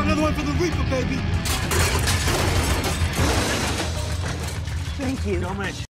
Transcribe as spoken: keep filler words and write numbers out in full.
Another one for the Reaper, baby. Thank you. So much.